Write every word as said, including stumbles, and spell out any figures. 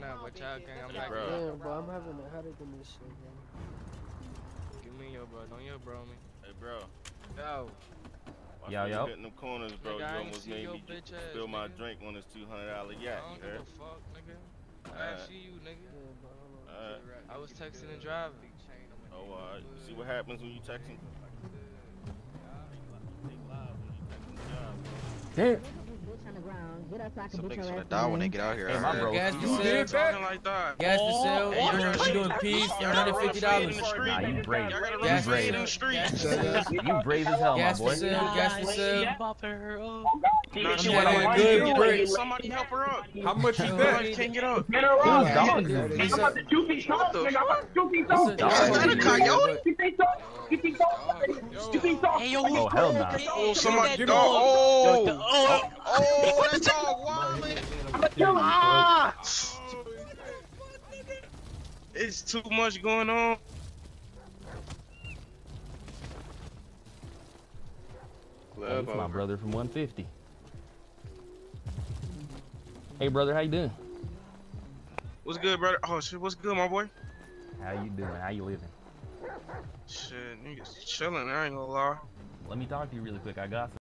now, but y'all gang, I'm not bro. good. Yeah, bro, I'm having a headache in this shit, bro. Give me your bro, don't your bro me. Hey, bro. Yo. Yo, yo. Hitting them corners, bro. Nigga, you almost made me bitch ass, spill my nigga. drink on this two hundred dollar yak. I don't give a fuck, nigga. I right. see you, nigga. Yeah, bro, uh, I was texting and driving. Oh, alright. You see what happens when you texting? Damn. Something's gonna die when they get out here. Hey, my bro. Gas You to did sell. that? Like that. Gas to sell. Hey, You doing, you doing peace for one hundred fifty dollars. Nah, you brave. Gas You to brave. sell. Gas to sell. You brave as hell, my Gas boy. to sell. Gas to sell. Nah, I'm she having wanna good get bricks. Somebody help her up. How much is Somebody can't get up. Whose dog is It's this? a, What the fuck? it's a dog. Is that a coyote? Hey, yo, Oh, hell nah. Oh, somebody. Oh, oh, oh, oh, that dog wildin'. Ah! it's too much going on. Hey, it's my brother from one fifty. Hey, brother, how you doing? What's good, brother? Oh, shit, what's good, my boy? How you doing? How you living? Shit, niggas chilling, I ain't gonna lie. Let me talk to you really quick. I got some.